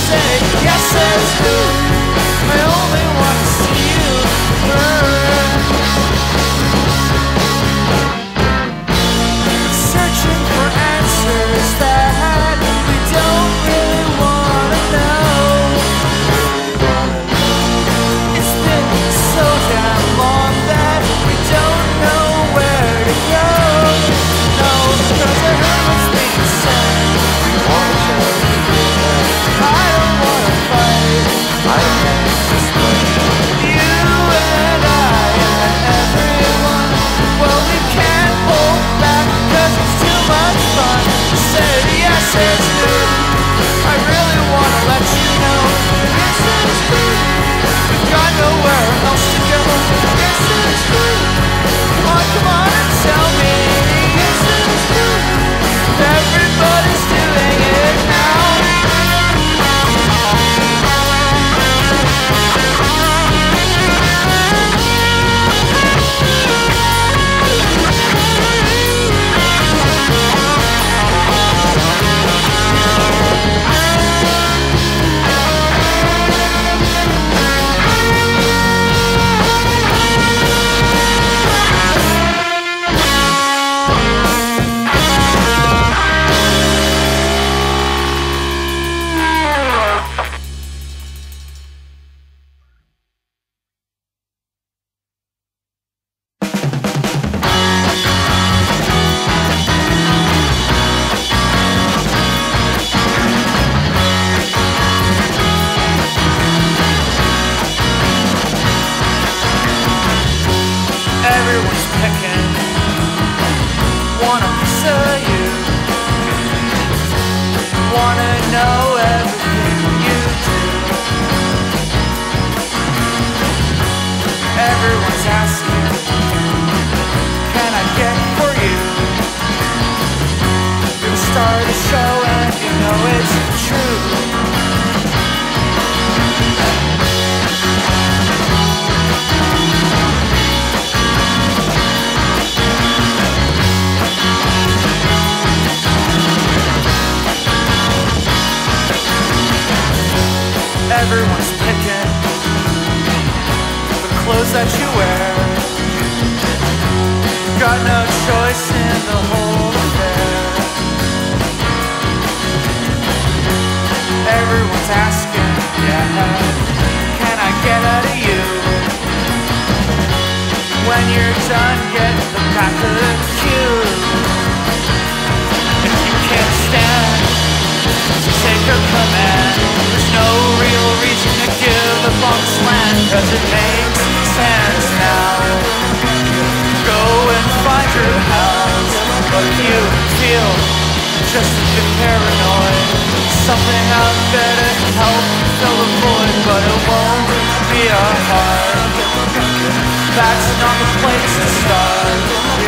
say yes says who? I only want to see you burn. Searching for answers that we don't really want to know. It's been so damn long that we don't know where to go. No, because I heard what's being said. I don't wanna fight. I can't explain. You and I and everyone. Well, we can't hold back 'cause it's too much fun. Said yes, it's good. I really wanna let you know. Yes, it's good. Got nowhere else to go. Yes, it's good. Come on and tell me. Yes, it's good. Everybody's doing it now. Everyone's picking one a piece of you. Wanna know everything you do. Everyone's asking, can I get for you? You start a show and you know it's true. Everyone's picking the clothes that you wear. Got no choice in the whole affair. Everyone's asking, yeah, can I get out of you? When you're done, get the back of the queue. If you can't stand to take a command, there's no real reason to give up on this land, 'cause it makes sense now. Go and find your house, but you feel just a bit paranoid. Something out there to help fill the void, but it won't be a heart. That's not the place to start.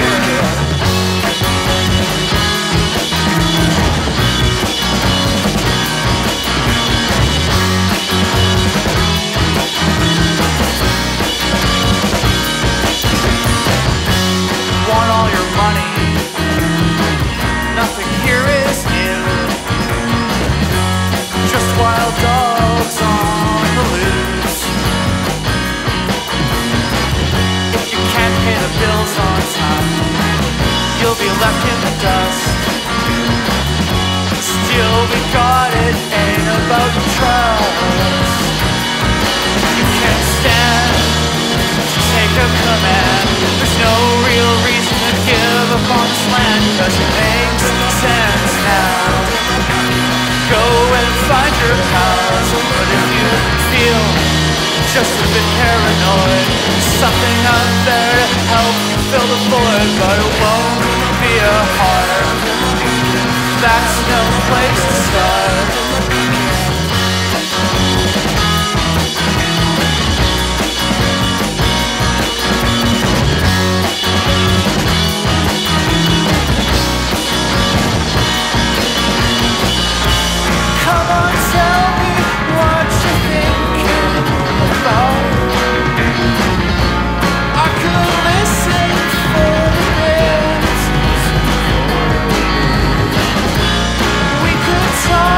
Want all your money, nothing here is new. Just wild dogs on the loose. If you can't pay the bills on time, you'll be left in the dust. Still we got it, ain't about the trust. You can't stand to take a command. There's no real reason to give up on this land, 'cause it makes sense now. Go and find your house, but if you feel just a bit paranoid, something out there to help you fill the void, but it won't be a heart. That's no place to start. Come on, tell me what you're thinking about. I could listen for the days. We could talk.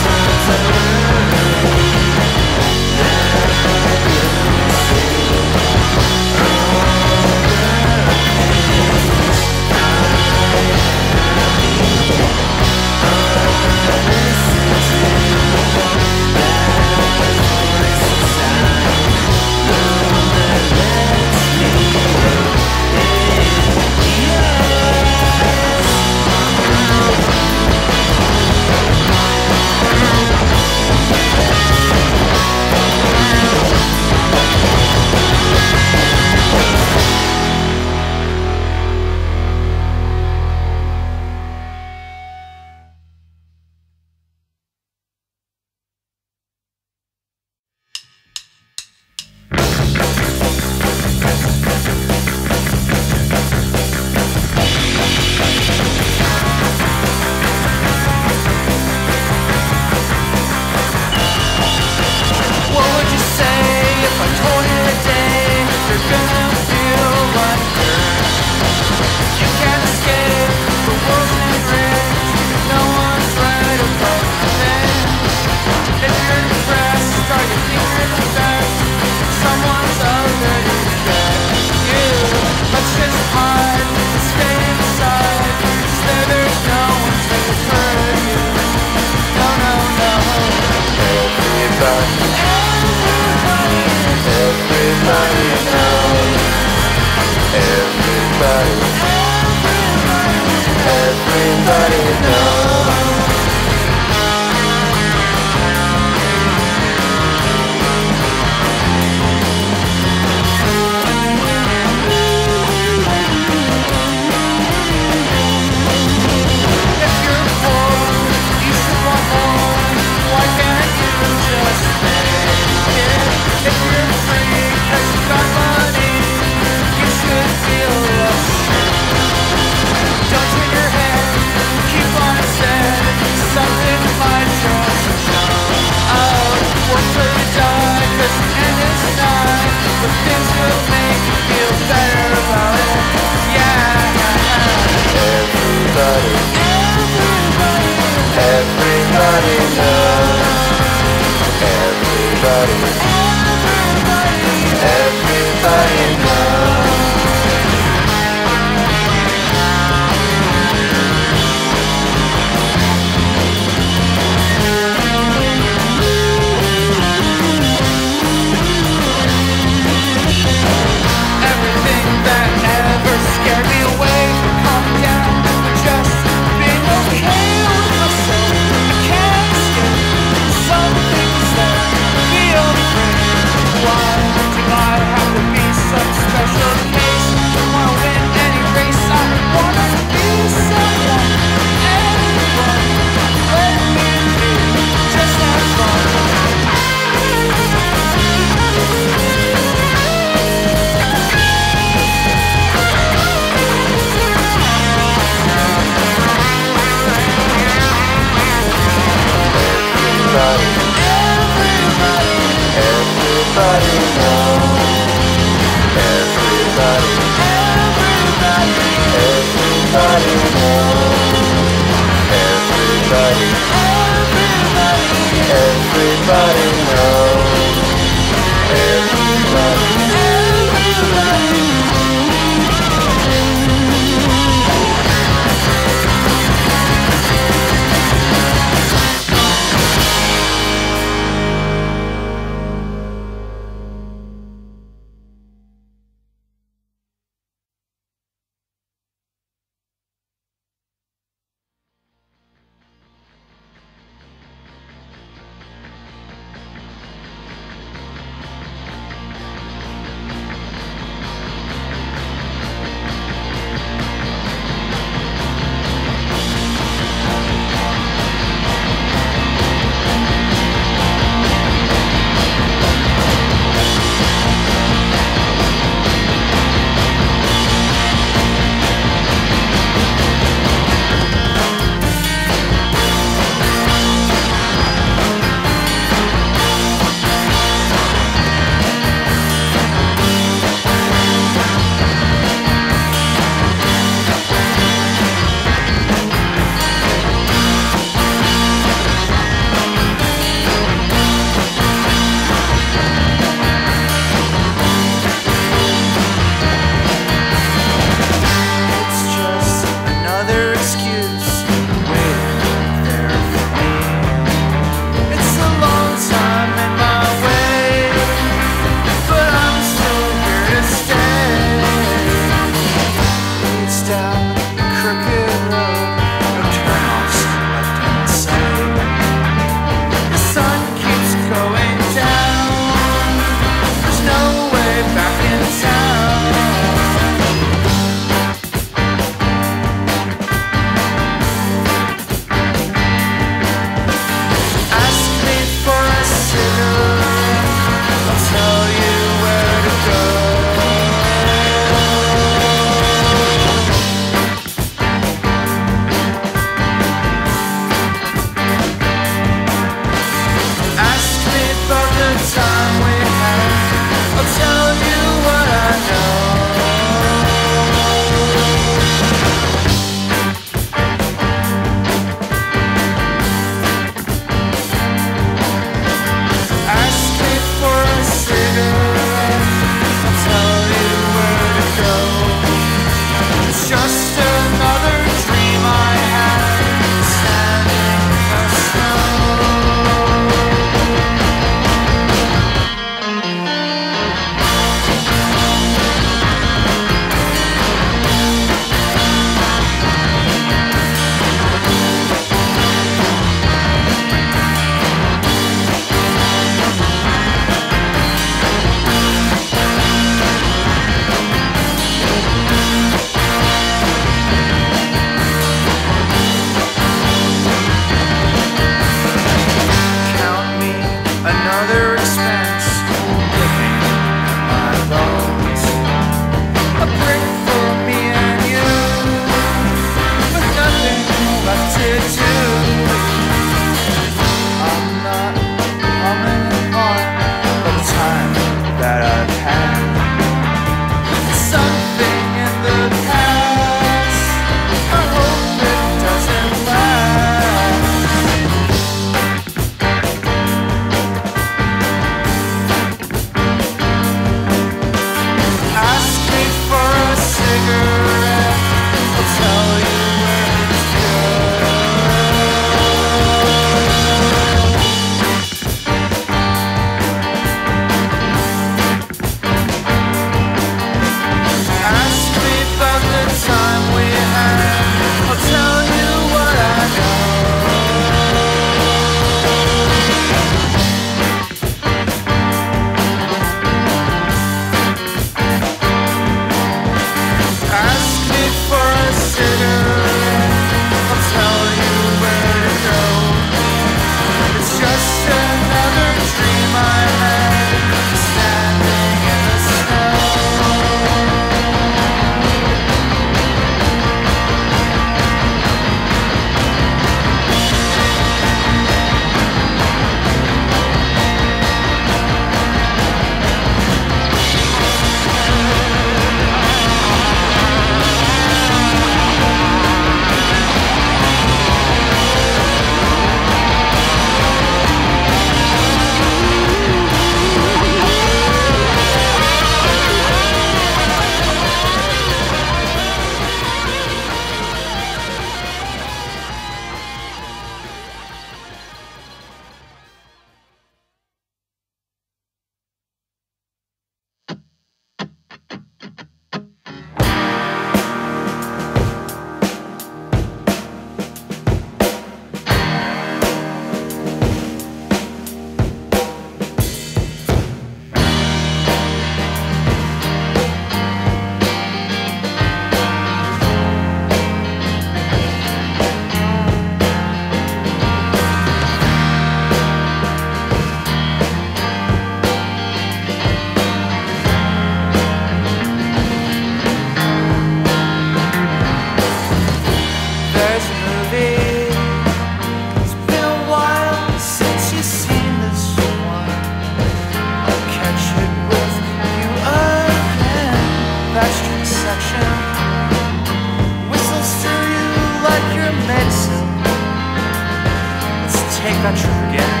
take that trip again.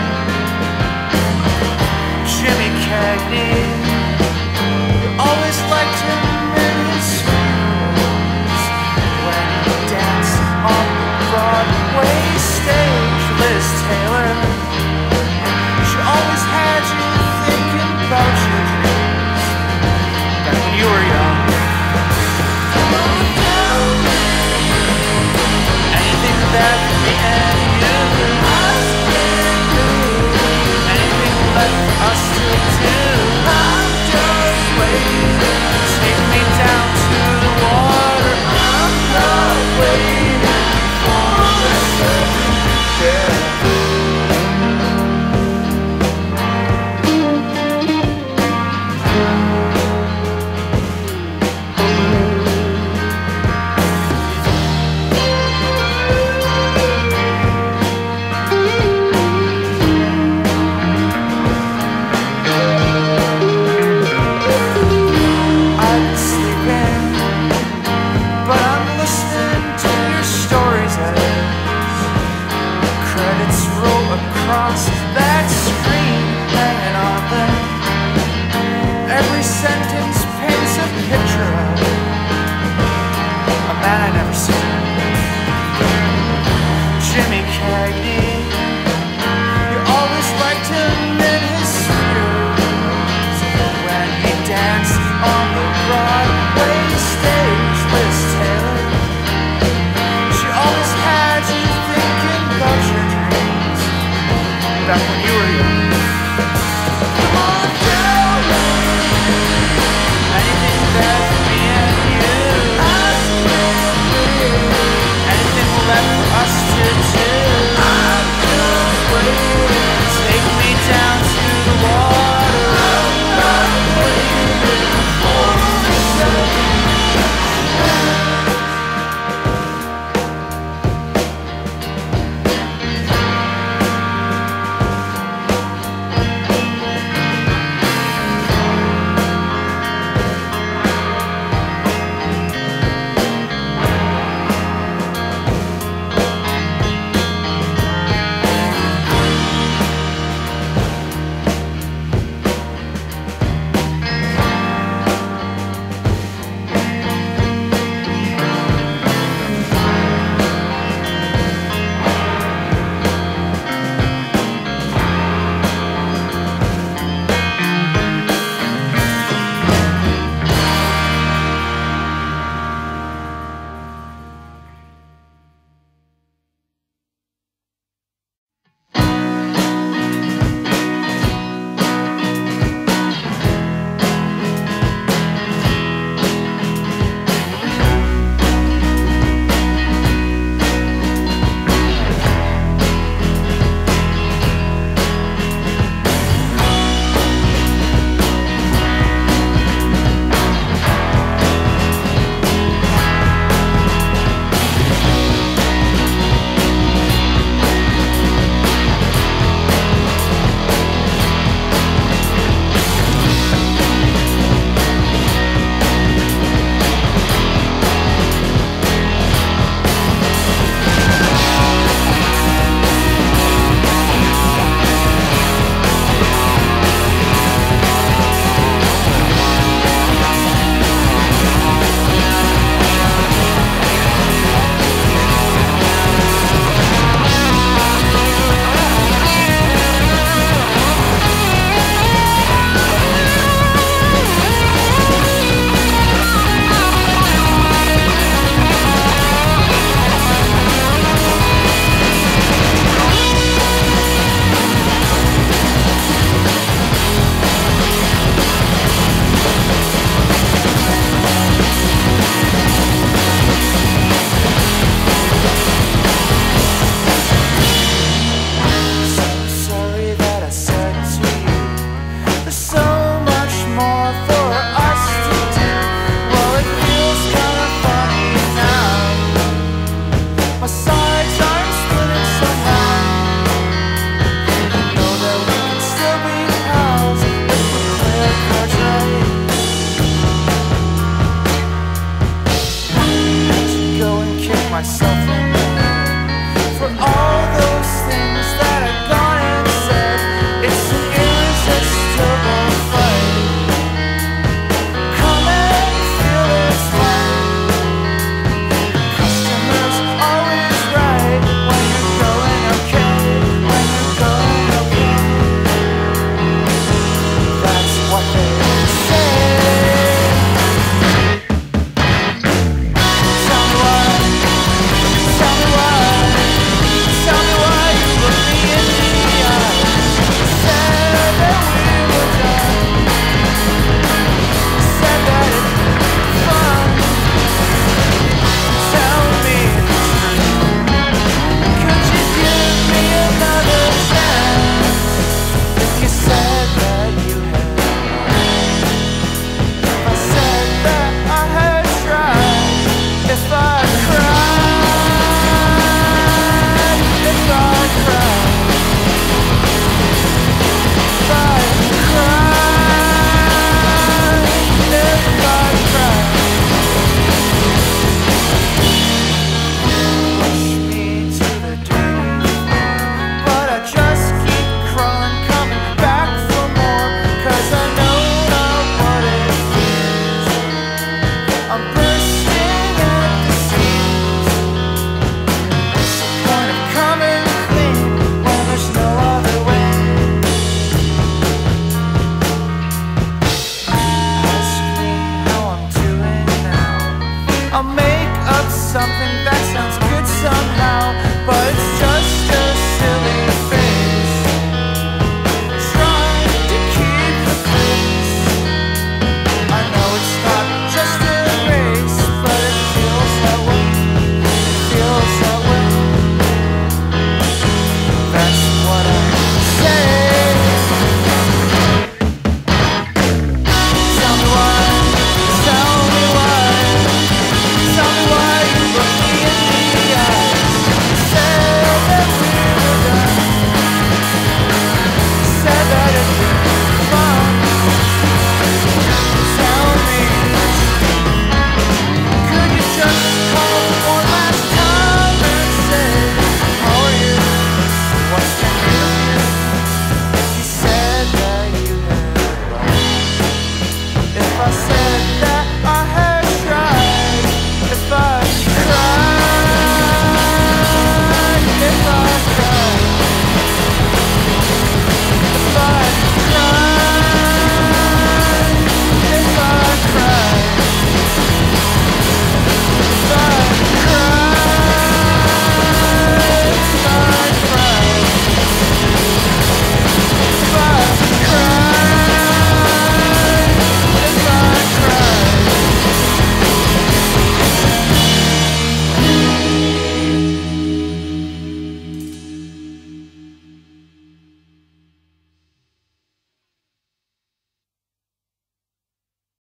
Jimmy Cagney, you always liked him in his shoes when he danced on the Broadway stage. Liz Taylor, she always had you thinking about your dreams back when you were young. Anything that the end you anything left for us to do. I'm just waiting. Take me down to the water. I'm not waiting for a second chance. That screen hanging on there, every sentence paints a picture of a man I never seen. Jimmy Cagney, you always liked him in his spheres when he danced on the Broadway stage. Liz Taylor, she always had you thinking about your dreams back when you were young.